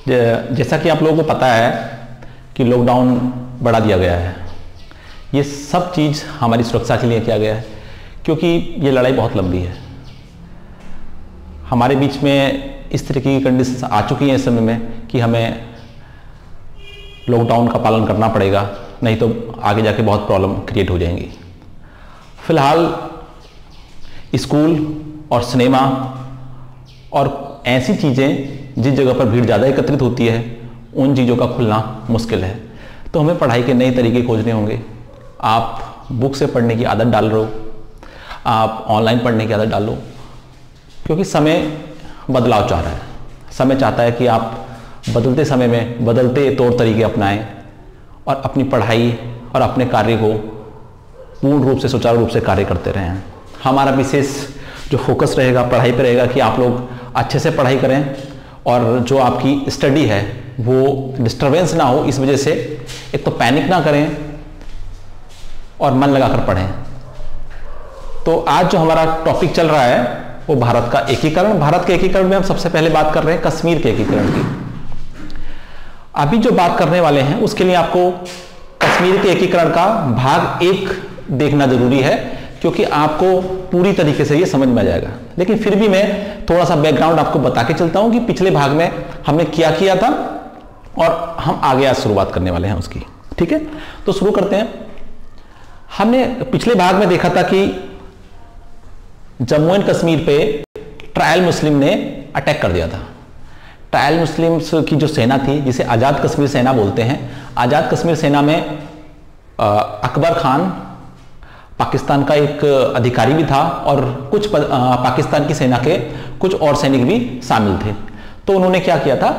जैसा कि आप लोगों को पता है कि लॉकडाउन बढ़ा दिया गया है। ये सब चीज़ हमारी सुरक्षा के लिए किया गया है, क्योंकि ये लड़ाई बहुत लंबी है। हमारे बीच में इस तरह की कंडीशंस आ चुकी हैं इस समय में कि हमें लॉकडाउन का पालन करना पड़ेगा, नहीं तो आगे जाके बहुत प्रॉब्लम क्रिएट हो जाएंगी। फिलहाल स्कूल और सिनेमा और ऐसी चीज़ें जिस जगह पर भीड़ ज़्यादा एकत्रित होती है, उन चीज़ों का खुलना मुश्किल है। तो हमें पढ़ाई के नए तरीके खोजने होंगे। आप बुक से पढ़ने की आदत डाल रहे हो, आप ऑनलाइन पढ़ने की आदत डाल लो, क्योंकि समय बदलाव चाह रहा है। समय चाहता है कि आप बदलते समय में बदलते तौर तरीके अपनाएं और अपनी पढ़ाई और अपने कार्य को पूर्ण रूप से सुचारू रूप से कार्य करते रहें। हमारा विशेष जो फोकस रहेगा पढ़ाई पर रहेगा कि आप लोग अच्छे से पढ़ाई करें और जो आपकी स्टडी है वो डिस्टरबेंस ना हो। इस वजह से एक तो पैनिक ना करें और मन लगाकर पढ़ें। तो आज जो हमारा टॉपिक चल रहा है वो भारत का एकीकरण। भारत के एकीकरण में हम सबसे पहले बात कर रहे हैं कश्मीर के एकीकरण की। अभी जो बात करने वाले हैं उसके लिए आपको कश्मीर के एकीकरण का भाग 1 देखना जरूरी है, क्योंकि आपको पूरी तरीके से ये समझ में आ जाएगा। लेकिन फिर भी मैं थोड़ा सा बैकग्राउंड आपको बता के चलता हूं कि पिछले भाग में हमने क्या किया था और हम आगे आज शुरुआत करने वाले हैं उसकी। ठीक है, तो शुरू करते हैं। हमने पिछले भाग में देखा था कि जम्मू एंड कश्मीर पे ट्रायल मुस्लिम ने अटैक कर दिया था। ट्रायल मुस्लिम्स की जो सेना थी, जिसे आज़ाद कश्मीर सेना बोलते हैं, आज़ाद कश्मीर सेना में अकबर खान पाकिस्तान का एक अधिकारी भी था और कुछ पाकिस्तान की सेना के कुछ और सैनिक भी शामिल थे। तो उन्होंने क्या किया था,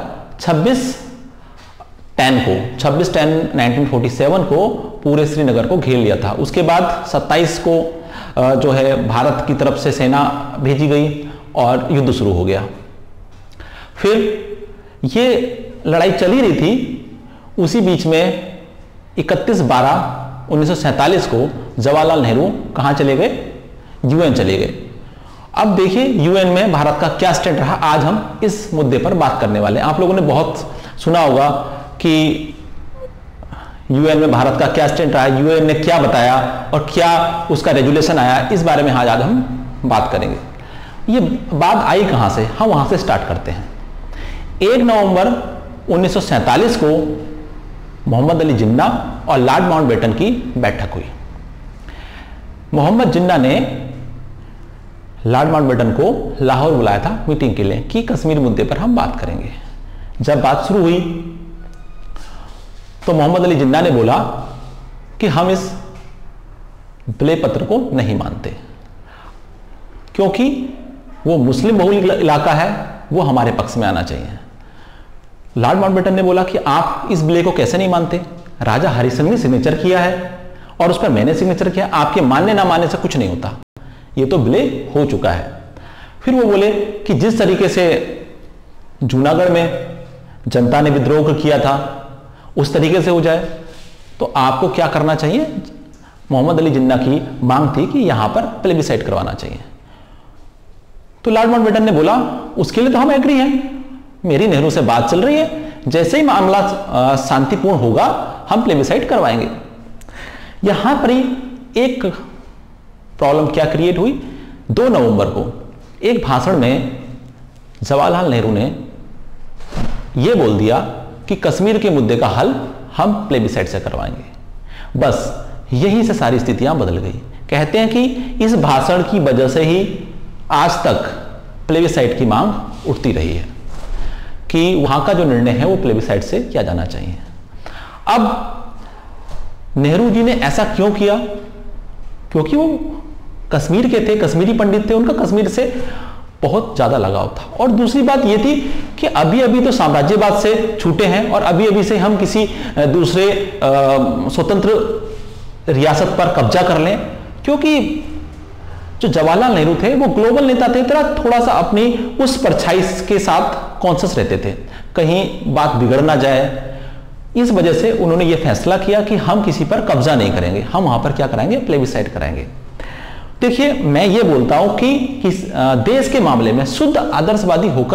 26/10/1947 को पूरे श्रीनगर को घेर लिया था। उसके बाद 27 को जो है भारत की तरफ से सेना भेजी गई और युद्ध शुरू हो गया। फिर ये लड़ाई चली रही थी, उसी बीच में 31/12/1947 को जवाहरलाल नेहरू कहाँ चले गए, यूएन चले गए। अब देखिए यूएन में भारत का क्या स्टैंड रहा, आज हम इस मुद्दे पर बात करने वाले हैं। आप लोगों ने बहुत सुना होगा कि यूएन में भारत का क्या स्टैंड रहा, यूएन ने क्या बताया और क्या उसका रेजुलेशन आया, इस बारे में आज हम बात करेंगे। ये बात आई कहाँ से, हम वहाँ से स्टार्ट करते हैं। 1 नवंबर 1947 को मोहम्मद अली जिन्ना और लॉर्ड माउंटबेटन की बैठक हुई। मोहम्मद जिन्ना ने लॉर्ड माउंटबेटन को लाहौर बुलाया था मीटिंग के लिए कि कश्मीर मुद्दे पर हम बात करेंगे। जब बात शुरू हुई तो मोहम्मद अली जिन्ना ने बोला कि हम इस विलय पत्र को नहीं मानते, क्योंकि वो मुस्लिम बहुल इलाका है, वो हमारे पक्ष में आना चाहिए। लॉर्ड माउंटबेटन ने बोला कि आप इस विलय को कैसे नहीं मानते, राजा हरिसिंह ने सिग्नेचर किया है और उस पर मैंने सिग्नेचर किया, आपके मानने ना मानने से कुछ नहीं होता, ये तो विलय हो चुका है। फिर वो बोले कि जिस तरीके से जूनागढ़ में जनता ने विद्रोह किया था उस तरीके से हो जाए, तो आपको क्या करना चाहिए। मोहम्मद अली जिन्ना की मांग थी कि यहां पर प्लेबिसाइट करवाना चाहिए। तो लॉर्ड माउंटबेटन ने बोला उसके लिए तो हम एग्री हैं, मेरी नेहरू से बात चल रही है, जैसे ही मामला शांतिपूर्ण होगा हम प्लेबिसाइट करवाएंगे। यहां पर ही एक प्रॉब्लम क्या क्रिएट हुई, 2 नवंबर को एक भाषण में जवाहरलाल नेहरू ने यह बोल दिया कि कश्मीर के मुद्दे का हल हम प्लेबिसाइट से करवाएंगे। बस यहीं से सारी स्थितियां बदल गई। कहते हैं कि इस भाषण की वजह से ही आज तक प्लेबिसाइट की मांग उठती रही है कि वहां का जो निर्णय है वो प्लेबिसाइट से किया जाना चाहिए। अब नेहरू जी ने ऐसा क्यों किया, क्योंकि वो कश्मीर के थे, कश्मीरी पंडित थे, उनका कश्मीर से बहुत ज्यादा लगाव था। और दूसरी बात ये थी कि अभी अभी तो साम्राज्यवाद से छूटे हैं और अभी अभी से हम किसी दूसरे स्वतंत्र रियासत पर कब्जा कर लें, क्योंकि जो जवाहरलाल नेहरू थे वो ग्लोबल नेता थे, थोड़ा सा अपनी उस परछाई के साथ कॉन्शियस रहते थे, कहीं बात बिगड़ ना जाए। इस वजह से उन्होंने ये फैसला किया कि हम किसी पर कब्जा नहीं करेंगे, हम वहां पर क्या कराएंगे, प्लेबिसाइट कराएंगे। देखिए मैं ये बोलता हूं कि देश के मामले में शुद्ध आदर्शवादी होकर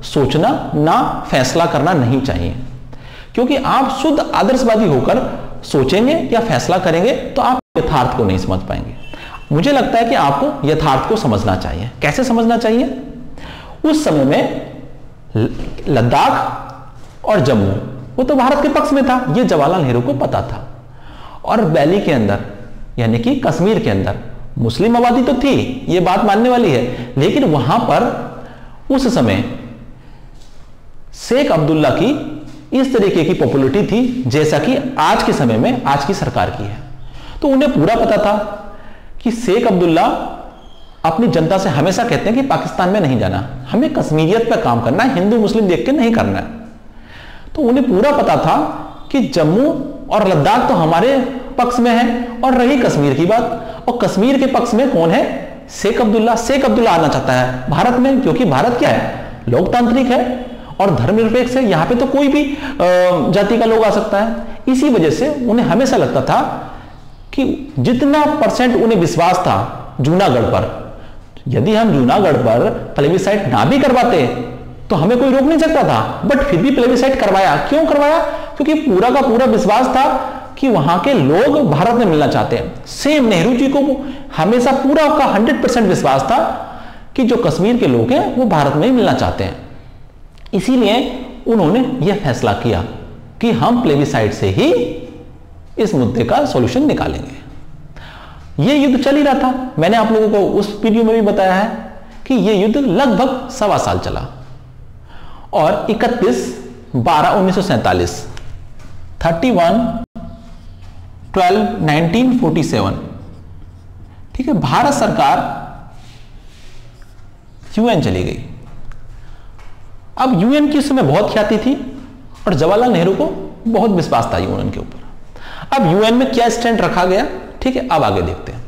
सोचना ना फैसला करना नहीं चाहिए, क्योंकि आप शुद्ध आदर्शवादी होकर सोचेंगे या फैसला करेंगे तो आप यथार्थ को नहीं समझ पाएंगे। मुझे लगता है कि आपको यथार्थ को समझना चाहिए। कैसे समझना चाहिए? उस समय में लद्दाख और जम्मू वो तो भारत के पक्ष में था, ये जवाहरलाल नेहरू को पता था। और वैली के अंदर यानी कि कश्मीर के अंदर मुस्लिम आबादी तो थी, ये बात मानने वाली है, लेकिन वहां पर उस समय शेख अब्दुल्ला की इस तरीके की पॉपुलैरिटी थी जैसा कि आज के समय में आज की सरकार की है। तो उन्हें पूरा पता था कि शेख अब्दुल्ला अपनी जनता से हमेशा कहते हैं कि पाकिस्तान में नहीं जाना, हमें कश्मीरियत पर काम करना है, हिंदू मुस्लिम देख के नहीं करना है। तो उन्हें पूरा पता था कि जम्मू और लद्दाख तो हमारे पक्ष में है, और रही कश्मीर की बात, और कश्मीर के पक्ष में कौन है? शेख अब्दुल्ला। शेख अब्दुल्ला आना चाहता है भारत में, क्योंकि भारत क्या है? लोकतांत्रिक है और धर्मनिरपेक्ष है, यहां पे तो कोई भी जाति का लोग आ सकता है। इसी वजह से उन्हें हमेशा लगता था कि जितना परसेंट उन्हें विश्वास था जूनागढ़ पर, यदि हम जूनागढ़ पर प्लेबिसाइट ना भी करवाते तो हमें कोई रोक नहीं सकता था, बट फिर भी प्लेबिसाइट करवाया। क्यों करवाया? क्योंकि पूरा का पूरा विश्वास था कि वहां के लोग भारत में मिलना चाहते हैं। सेम नेहरू जी को हमेशा पूरा का 100% विश्वास था कि जो कश्मीर के लोग हैं वो भारत में ही मिलना चाहते हैं। इसीलिए उन्होंने यह फैसला किया कि हम प्लेबिसाइट से ही इस मुद्दे का सॉल्यूशन निकालेंगे। यह युद्ध चल ही रहा था, मैंने आप लोगों को उस वीडियो में भी बताया है कि यह युद्ध लगभग 1.25 साल चला, और 31/12/1947 31/12/1947, ठीक है, भारत सरकार यूएन चली गई। अब यूएन की उस समय बहुत ख्याति थी और जवाहरलाल नेहरू को बहुत विश्वास था यूएन के ऊपर। अब यूएन में क्या स्टैंड रखा गया, ठीक है, अब आगे देखते हैं।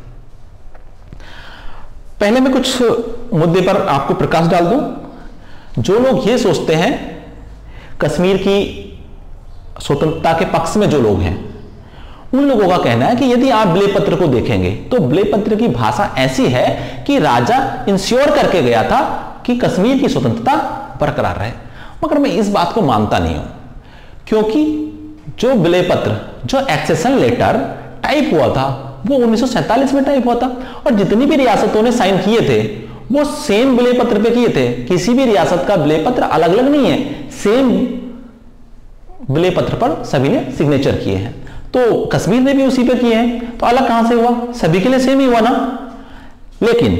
पहले मैं कुछ मुद्दे पर आपको प्रकाश डाल दूं। जो लोग ये सोचते हैं, कश्मीर की स्वतंत्रता के पक्ष में जो लोग हैं, उन लोगों का कहना है कि यदि आप बिले पत्र को देखेंगे तो बिले पत्र की भाषा ऐसी है कि राजा इंश्योर करके गया था कि कश्मीर की स्वतंत्रता बरकरार रहे। मगर मैं इस बात को मानता नहीं हूं, क्योंकि जो बिले पत्र, जो एक्सेशन लेटर टाइप हुआ था वो 1947 में टाइप हुआ था, और जितनी भी रियासतों ने साइन किए थे वो सेम बिले पत्र पे किए थे। किसी भी रियासत का बिले पत्र अलग अलग नहीं है, सेम बिले पत्र पर सभी ने सिग्नेचर किए हैं। तो कश्मीर ने भी उसी पे किए हैं, तो अलग कहां से हुआ? सभी के लिए सेम ही हुआ ना। लेकिन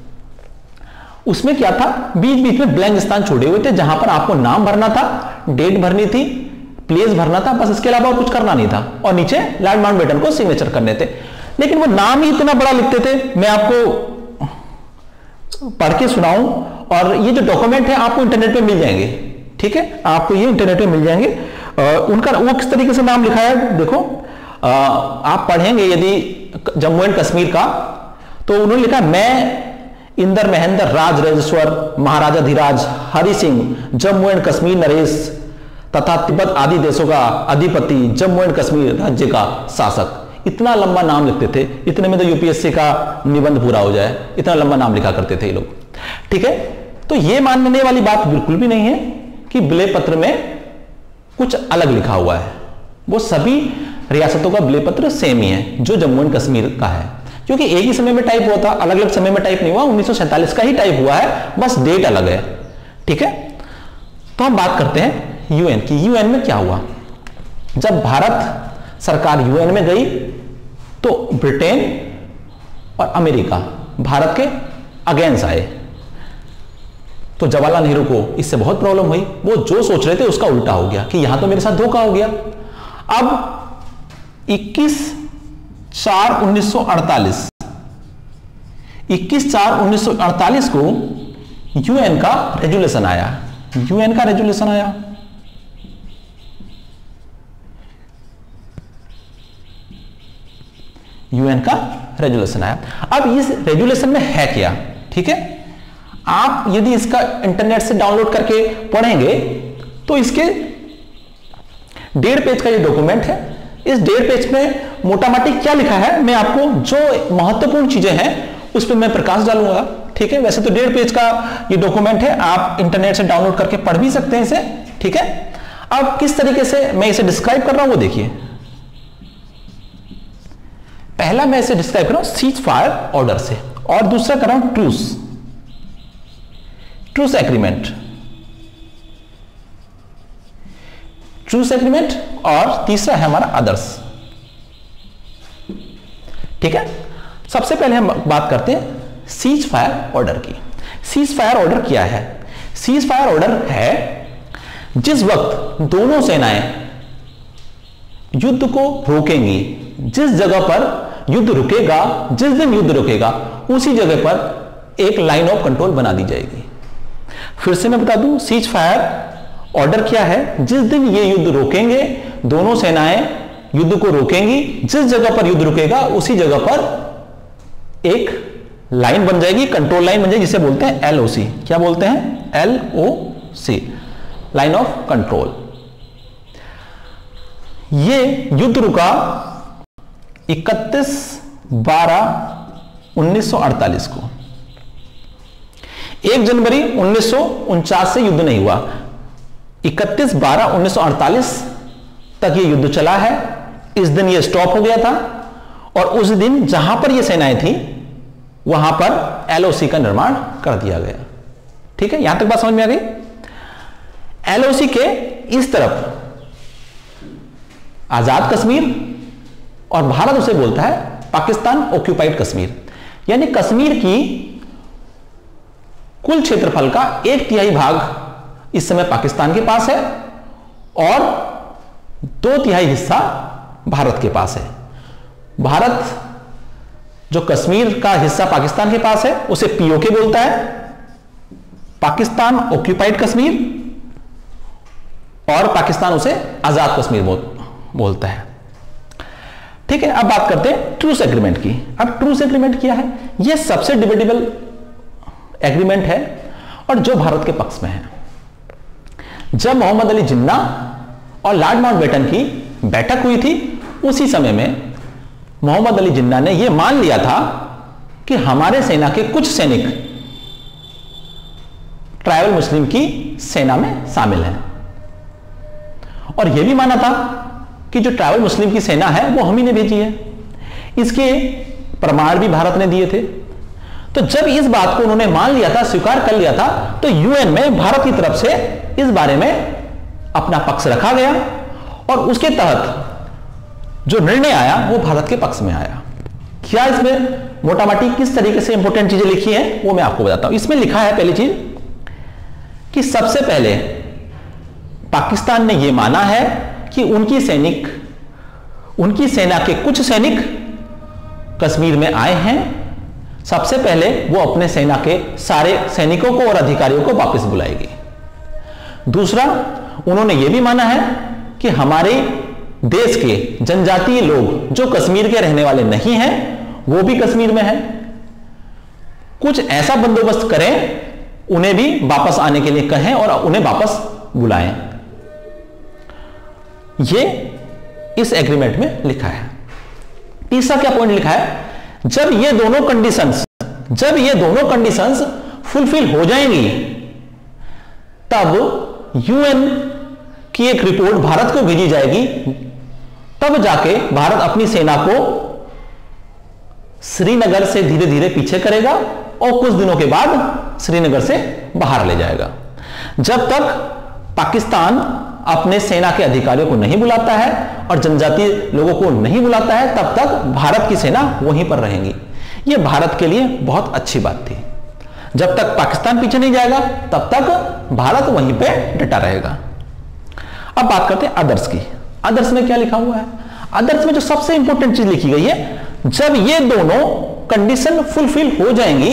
उसमें क्या था, बीच बीच में ब्लैंक स्थान छोड़े हुए थे, जहां पर आपको नाम भरना था, डेट भरनी थी, प्लेस भरना था, बस इसके अलावा और कुछ करना नहीं था, और नीचे लॉर्ड माउंटबेटन को सिग्नेचर करने थे। लेकिन वो नाम ही इतना बड़ा लिखते थे, मैं आपको पढ़ के सुनाऊं, और ये जो डॉक्यूमेंट है आपको इंटरनेट पे मिल जाएंगे, ठीक है, आपको ये इंटरनेट पे मिल जाएंगे। उनका वो किस तरीके से नाम लिखा है देखो, आप पढ़ेंगे यदि जम्मू एंड कश्मीर का, तो उन्होंने लिखा, मैं इंदर महेंद्र राज राजेश्वर महाराजा धीराज हरि सिंह जम्मू एंड कश्मीर नरेश तथा तिब्बत आदि देशों का अधिपति, जम्मू एंड कश्मीर राज्य का शासक। इतना लंबा नाम लिखते थे, इतने में तो यूपीएससी का निबंध पूरा हो जाए, इतना लंबा नाम लिखा करते थे ये लोग, ठीक है। तो ये मानने वाली बात बिल्कुल भी नहीं है कि बिले पत्र में कुछ अलग लिखा हुआ है। वो सभी रियासतों का बिले पत्र सेम ही है जो जम्मू एंड कश्मीर का है, क्योंकि एक ही समय में टाइप हुआ था, अलग अलग समय में टाइप नहीं हुआ। 1947 का ही टाइप हुआ है, बस डेट अलग है, ठीक है। तो हम बात करते हैं यूएन की। यूएन में क्या हुआ? जब भारत सरकार यूएन में गई तो ब्रिटेन और अमेरिका भारत के अगेंस्ट आए, तो जवाहरलाल नेहरू को इससे बहुत प्रॉब्लम हुई। वो जो सोच रहे थे उसका उल्टा हो गया कि यहां तो मेरे साथ धोखा हो गया। अब 21/4/1948 को यूएन का रेजुलेशन आया। यूएन का रेजुलेशन आया, यूएन का रेजुलेशन आया। अब इस रेजुलेशन में है क्या, ठीक है, आप यदि इसका इंटरनेट से डाउनलोड करके पढ़ेंगे तो इसके 1.5 पेज का ये डॉक्यूमेंट है। इस 1.5 पेज में मोटा मोटी क्या लिखा है, मैं आपको जो महत्वपूर्ण चीजें हैं उस पर मैं प्रकाश डालूंगा, ठीक है, वैसे तो 1.5 पेज का ये डॉक्यूमेंट है, आप इंटरनेट से डाउनलोड करके पढ़ भी सकते हैं इसे, ठीक है। अब किस तरीके से मैं इसे डिस्क्राइब कर रहा हूं वो देखिए। पहला मैं इसे डिस्क्राइब कर रहा हूं सीज फायर ऑर्डर से, और दूसरा कर रहा हूं ट्रूस एग्रीमेंट, और तीसरा है हमारा अदर्स, ठीक है। सबसे पहले हम बात करते हैं सीज फायर ऑर्डर की। सीज फायर ऑर्डर क्या है? सीज फायर ऑर्डर है जिस वक्त दोनों सेनाएं युद्ध को रोकेंगी, जिस जगह पर युद्ध रुकेगा, जिस दिन युद्ध रुकेगा उसी जगह पर एक लाइन ऑफ कंट्रोल बना दी जाएगी। फिर से मैं बता दूं, सीज फायर ऑर्डर क्या है? जिस दिन ये युद्ध रोकेंगे, दोनों सेनाएं युद्ध को रोकेंगी, जिस जगह पर युद्ध रुकेगा उसी जगह पर एक लाइन बन जाएगी, कंट्रोल लाइन बन जाएगी, जिसे बोलते हैं एलओसी। क्या बोलते हैं? LOC, line of control. ये युद्ध रुका 31/12/1948 को। 1 जनवरी 1949 से युद्ध नहीं हुआ, 31/12/1948 तक ये युद्ध चला है। इस दिन ये स्टॉप हो गया था, और उस दिन जहां पर ये सेनाएं थी वहां पर एलओसी का निर्माण कर दिया गया, ठीक है। यहां तक बात समझ में आ गई? एलओसी के इस तरफ आजाद कश्मीर, और भारत उसे बोलता है पाकिस्तान ऑक्यूपाइड कश्मीर, यानी कश्मीर की कुल क्षेत्रफल का 1/3 भाग इस समय पाकिस्तान के पास है, और 2/3 हिस्सा भारत के पास है। भारत जो कश्मीर का हिस्सा पाकिस्तान के पास है उसे पीओके बोलता है, पाकिस्तान ऑक्यूपाइड कश्मीर, और पाकिस्तान उसे आजाद कश्मीर बोलता है, ठीक है। अब बात करते हैं ट्रूस एग्रीमेंट की। अब ट्रूस एग्रीमेंट क्या है? यह सबसे डिबेटेबल एग्रीमेंट है, और जो भारत के पक्ष में है। जब मोहम्मद अली जिन्ना और लॉर्ड माउंटबेटन की बैठक हुई थी, उसी समय में मोहम्मद अली जिन्ना ने यह मान लिया था कि हमारे सेना के कुछ सैनिक ट्राइबल मुस्लिम की सेना में शामिल हैं, और यह भी माना था कि जो ट्राइबल मुस्लिम की सेना है वो हम ही ने भेजी है। इसके प्रमाण भी भारत ने दिए थे। तो जब इस बात को उन्होंने मान लिया था, स्वीकार कर लिया था, तो यूएन में भारत की तरफ से इस बारे में अपना पक्ष रखा गया, और उसके तहत जो निर्णय आया वो भारत के पक्ष में आया। क्या इसमें मोटा मोटी किस तरीके से इंपॉर्टेंट चीजें लिखी हैं वो मैं आपको बताता हूं। इसमें लिखा है पहली चीज कि सबसे पहले पाकिस्तान ने यह माना है कि उनकी सेना के कुछ सैनिक कश्मीर में आए हैं। सबसे पहले वो अपने सेना के सारे सैनिकों को और अधिकारियों को वापस बुलाएगी। दूसरा, उन्होंने यह भी माना है कि हमारे देश के जनजातीय लोग जो कश्मीर के रहने वाले नहीं हैं वो भी कश्मीर में हैं, कुछ ऐसा बंदोबस्त करें, उन्हें भी वापस आने के लिए कहें और उन्हें वापस बुलाएं। ये इस एग्रीमेंट में लिखा है। तीसरा क्या पॉइंट लिखा है? जब ये दोनों कंडीशंस फुलफिल हो जाएंगी, तब यूएन की एक रिपोर्ट भारत को भेजी जाएगी, तब जाके भारत अपनी सेना को श्रीनगर से धीरे धीरे पीछे करेगा और कुछ दिनों के बाद श्रीनगर से बाहर ले जाएगा। जब तक पाकिस्तान अपने सेना के अधिकारियों को नहीं बुलाता है और जनजातीय लोगों को नहीं बुलाता है, तब तक भारत की सेना वहीं पर रहेगी। यह भारत के लिए बहुत अच्छी बात थी। जब तक पाकिस्तान पीछे नहीं जाएगा तब तक भारत वहीं पे डटा रहेगा। अब बात करते हैं अदर्स की। अदर्स में क्या लिखा हुआ है? अदर्स में जो सबसे इंपॉर्टेंट चीज लिखी गई है, जब ये दोनों कंडीशन फुलफिल हो जाएंगी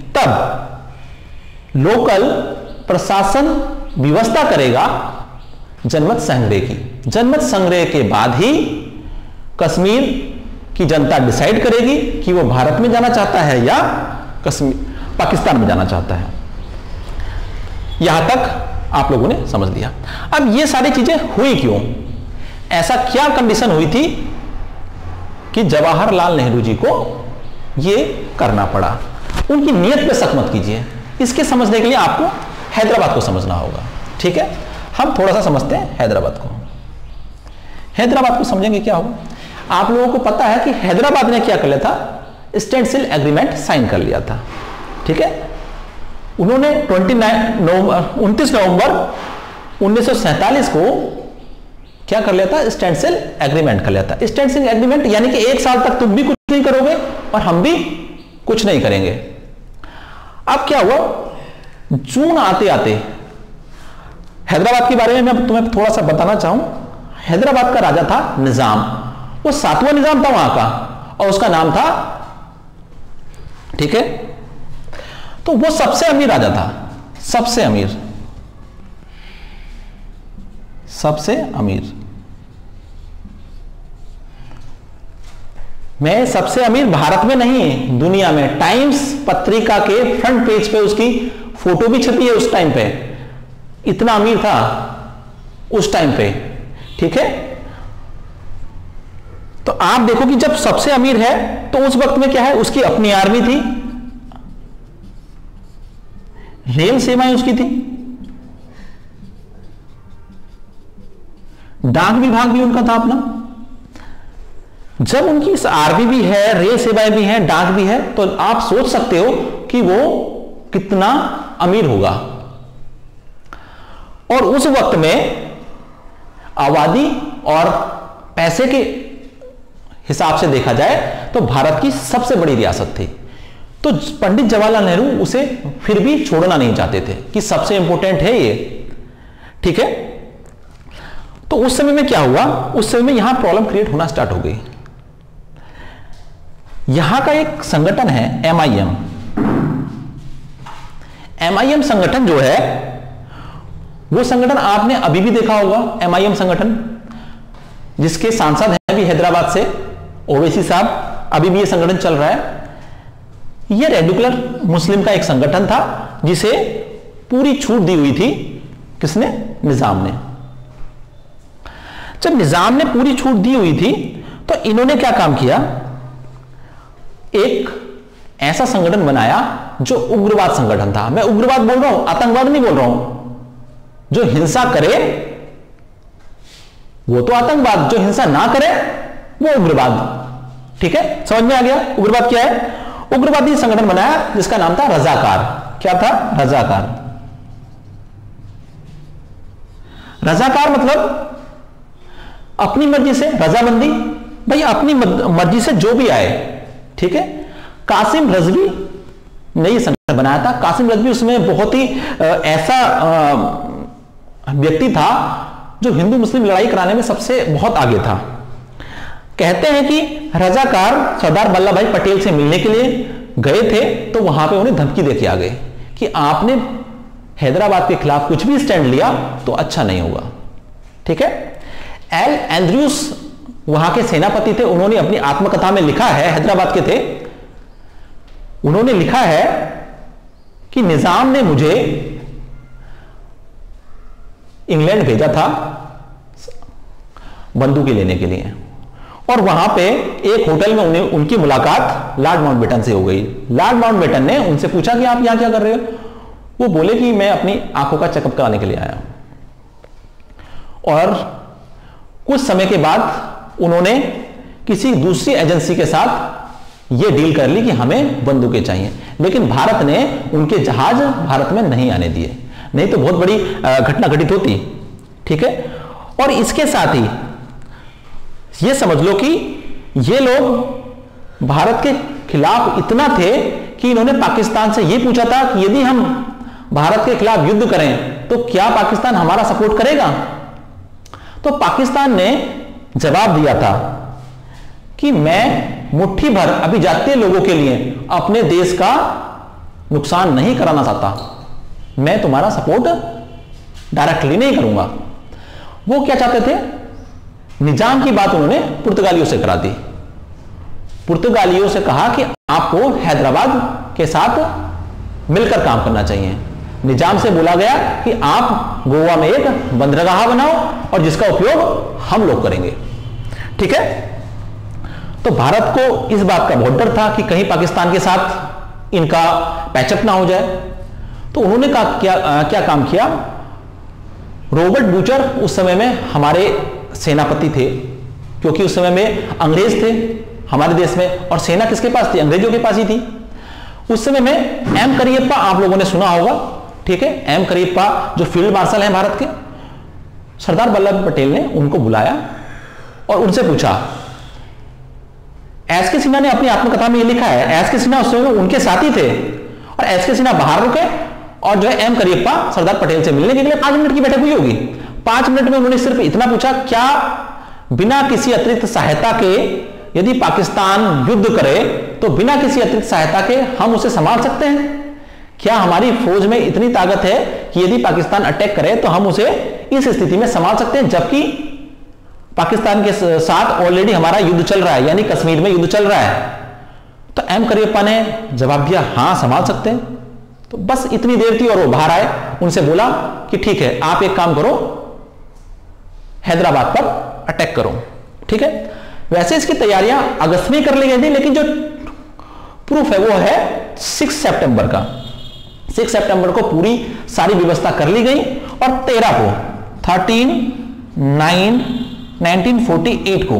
तब लोकल प्रशासन व्यवस्था करेगा जनमत संग्रह की। जनमत संग्रह के बाद ही कश्मीर की जनता डिसाइड करेगी कि वो भारत में जाना चाहता है या पाकिस्तान में जाना चाहता है। यहां तक आप लोगों ने समझ लिया। अब ये सारी चीजें हुई क्यों? ऐसा क्या कंडीशन हुई थी कि जवाहरलाल नेहरू जी को ये करना पड़ा? उनकी नीयत पे शक मत कीजिए। इसके समझने के लिए आपको हैदराबाद को समझना होगा। ठीक है, हम थोड़ा सा समझते हैं हैदराबाद को। हैदराबाद को समझेंगे क्या होगा। आप लोगों को पता है कि हैदराबाद ने क्या कर लिया था, स्टैंडस्टिल एग्रीमेंट साइन कर लिया था। ठीक है, उन्होंने 29 नवंबर 1947 को क्या कर लिया था, स्टैंडस्टिल एग्रीमेंट कर लिया था। स्टैंडस्टिल एग्रीमेंट यानी कि 1 साल तक तुम भी कुछ नहीं करोगे और हम भी कुछ नहीं करेंगे। अब क्या हुआ, जून आते आते हैदराबाद के बारे में मैं तुम्हें थोड़ा सा बताना चाहूं। हैदराबाद का राजा था निजाम, वो 7वां निजाम था वहां का, और उसका नाम था, ठीक है, तो वो सबसे अमीर राजा था, सबसे अमीर, सबसे अमीर। मैं सबसे अमीर भारत में नहीं, दुनिया में। टाइम्स पत्रिका के फ्रंट पेज पे उसकी फोटो भी छपी है उस टाइम पे। इतना अमीर था उस टाइम पे। ठीक है, तो आप देखो कि जब सबसे अमीर है तो उस वक्त में क्या है, उसकी अपनी आर्मी थी, रेल सेवाएं उसकी थी, डाक विभाग भी उनका था अपना। जब उनकी आर्मी भी है, रेल सेवाएं भी हैं, डाक भी है, तो आप सोच सकते हो कि वो कितना अमीर होगा। और उस वक्त में आबादी और पैसे के हिसाब से देखा जाए तो भारत की सबसे बड़ी रियासत थी। तो पंडित जवाहरलाल नेहरू उसे फिर भी छोड़ना नहीं चाहते थे कि सबसे इंपॉर्टेंट है ये। ठीक है, तो उस समय में क्या हुआ, उस समय में यहां प्रॉब्लम क्रिएट होना स्टार्ट हो गई। यहां का एक संगठन है MIM। MIM संगठन जो है, वो संगठन आपने अभी भी देखा होगा। MIM संगठन जिसके सांसद हैं भी हैदराबाद से, ओवैसी साहब, अभी भी ये संगठन चल रहा है। ये रेडिकुलर मुस्लिम का एक संगठन था जिसे पूरी छूट दी हुई थी, किसने, निजाम ने। जब निजाम ने पूरी छूट दी हुई थी तो इन्होंने क्या काम किया, एक ऐसा संगठन बनाया जो उग्रवाद संगठन था। मैं उग्रवाद बोल रहा हूं, आतंकवाद नहीं बोल रहा हूं। जो हिंसा करे वो तो आतंकवाद, जो हिंसा ना करे वो उग्रवाद। ठीक है, समझ में आ गया उग्रवाद क्या है। उग्रवादी संगठन बनाया जिसका नाम था रजाकार। क्या था, रजाकार। रजाकार मतलब अपनी मर्जी से, रजामंदी, भाई अपनी मर्जी से जो भी आए। ठीक है, कासिम रजवी ने यह संगठन बनाया था। कासिम रजवी उसमें बहुत ही ऐसा व्यक्ति था जो हिंदू मुस्लिम लड़ाई कराने में सबसे बहुत आगे था। कहते हैं कि रजाकार सरदार वल्लभ भाई पटेल से मिलने के लिए गए थे, तो वहां पे उन्हें धमकी देके आ गए कि आपने हैदराबाद के खिलाफ कुछ भी स्टैंड लिया तो अच्छा नहीं होगा। ठीक है, एल एंड्रयूस वहां के सेनापति थे। उन्होंने अपनी आत्मकथा में लिखा है, हैदराबाद के थे, उन्होंने लिखा है कि निजाम ने मुझे इंग्लैंड भेजा था बंदूकें लेने के लिए, और वहां पे एक होटल में उनकी मुलाकात लॉर्ड माउंटबेटन से हो गई। लॉर्ड माउंटबेटन ने उनसे पूछा कि आप यहां क्या कर रहे हो। वो बोले कि मैं अपनी आंखों का चेकअप कराने के लिए आया हूं। और कुछ समय के बाद उन्होंने किसी दूसरी एजेंसी के साथ यह डील कर ली कि हमें बंदूकें चाहिए, लेकिन भारत ने उनके जहाज भारत में नहीं आने दिए, नहीं तो बहुत बड़ी घटना घटित होती। ठीक है, और इसके साथ ही ये समझ लो कि ये लोग भारत के खिलाफ इतना थे कि इन्होंने पाकिस्तान से ये पूछा था कि यदि हम भारत के खिलाफ युद्ध करें तो क्या पाकिस्तान हमारा सपोर्ट करेगा। तो पाकिस्तान ने जवाब दिया था कि मैं मुट्ठी भर अभिजातीय लोगों के लिए अपने देश का नुकसान नहीं कराना चाहता, मैं तुम्हारा सपोर्ट डायरेक्टली नहीं करूंगा। वो क्या चाहते थे, निजाम की बात उन्होंने पुर्तगालियों से करा दी। पुर्तगालियों से कहा कि आपको हैदराबाद के साथ मिलकर काम करना चाहिए। निजाम से बोला गया कि आप गोवा में एक बंदरगाह बनाओ और जिसका उपयोग हम लोग करेंगे। ठीक है, तो भारत को इस बात का बहुत डर था कि कहीं पाकिस्तान के साथ इनका पैचअप ना हो जाए। तो उन्होंने क्या काम किया, रॉबर्ट बूचर उस समय में हमारे सेनापति थे, क्योंकि उस समय में अंग्रेज थे हमारे देश में और सेना किसके पास थी, अंग्रेजों के पास ही थी। उस समय में एम करियप्पा आप लोगों ने सुना होगा, ठीक है, एम करियप्पा जो फील्ड मार्शल हैं भारत के, सरदार वल्लभ पटेल ने उनको बुलाया और उनसे पूछा, एस के सिन्हा ने अपनी आत्मकथा में ये लिखा है, एस के सिन्हा उस समय उनके साथी थे और एस के सिन्हा बाहर रुके और जो है एम करियप्पा सरदार पटेल से मिलने के लिए 5 मिनट की बैठक हुई होगी। 5 मिनट में उन्होंने सिर्फ इतना पूछा, क्या बिना किसी अतिरिक्त सहायता के यदि पाकिस्तान युद्ध करे तो बिना किसी अतिरिक्त सहायता के हम उसे संभाल सकते हैं? क्या हमारी फौज में इतनी ताकत है कि यदि पाकिस्तान अटैक करे तो हम उसे इस स्थिति में संभाल सकते हैं, जबकि पाकिस्तान के साथ ऑलरेडी हमारा युद्ध चल रहा है, यानी कश्मीर में युद्ध चल रहा है? तो एम करियप्पा ने जवाब दिया, हां संभाल सकते हैं। तो बस इतनी देर थी और वो बाहर आए, उनसे बोला कि ठीक है आप एक काम करो, हैदराबाद पर अटैक करो, ठीक है। वैसे इसकी तैयारियां अगस्त में कर ली गई थी, लेकिन जो प्रूफ है वो है 6 सितंबर का। 6 सितंबर को पूरी सारी व्यवस्था कर ली गई और 13/9/1948 को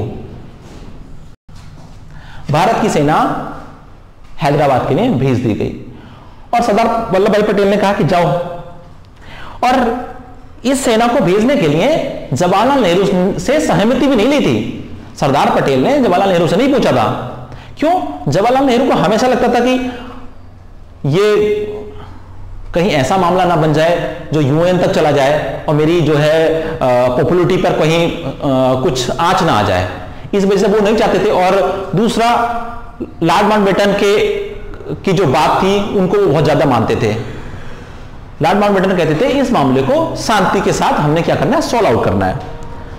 भारत की सेना हैदराबाद के लिए भेज दी गई और सरदार वल्लभ भाई पटेल ने कहा कि जाओ। और इस सेना को भेजने के लिए जवाहरलाल नेहरू से सहमति भी नहीं ली थी। सरदार पटेल ने जवाहरलाल नेहरू से नहीं पूछा था। क्यों? जवाहरलाल नेहरू को हमेशा लगता था कि ये कहीं ऐसा मामला ना बन जाए जो यूएन तक चला जाए और मेरी जो है पॉपुलरिटी पर कहीं कुछ आंच ना आ जाए, इस वजह से वो नहीं चाहते थे। और दूसरा, लॉर्ड माउंटबेटन की जो बात थी उनको वो बहुत ज्यादा मानते थे। लॉर्ड माउंटबेटन कहते थे इस मामले को शांति के साथ हमने क्या करना है, सॉल्व आउट करना है।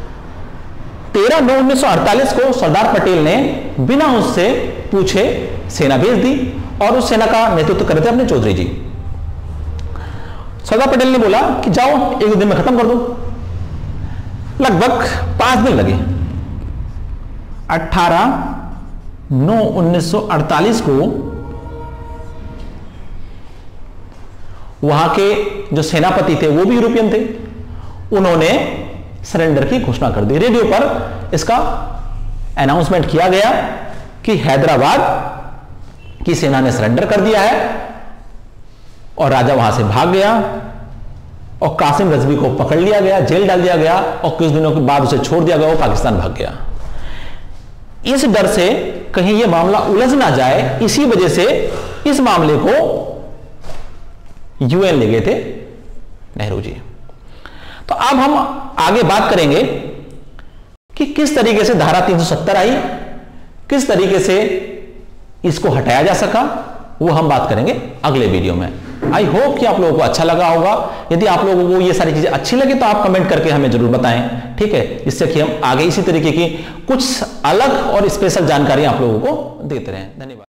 13/9/1948 को सरदार पटेल ने बिना उससे पूछे सेना भेज दी और उस सेना का नेतृत्व कर रहे थे अपने चौधरी जी। सरदार पटेल ने बोला कि जाओ 1 दिन में खत्म कर दो। लगभग 5 दिन लगे। 18/9/1948 को वहां के जो सेनापति थे वो भी यूरोपियन थे, उन्होंने सरेंडर की घोषणा कर दी। रेडियो पर इसका अनाउंसमेंट किया गया कि हैदराबाद की सेना ने सरेंडर कर दिया है और राजा वहां से भाग गया और कासिम रजवी को पकड़ लिया गया, जेल डाल दिया गया और कुछ दिनों के बाद उसे छोड़ दिया गया, वो पाकिस्तान भाग गया। इस डर से कहीं यह मामला उलझ ना जाए, इसी वजह से इस मामले को यूएन ले गए थे नेहरू जी। तो अब हम आगे बात करेंगे कि किस तरीके से धारा 370 आई, किस तरीके से इसको हटाया जा सका, वो हम बात करेंगे अगले वीडियो में। आई होप कि आप लोगों को अच्छा लगा होगा। यदि आप लोगों को ये सारी चीजें अच्छी लगी तो आप कमेंट करके हमें जरूर बताएं, ठीक है, जिससे कि हम आगे इसी तरीके की कुछ अलग और स्पेशल जानकारी आप लोगों को देते रहें। धन्यवाद।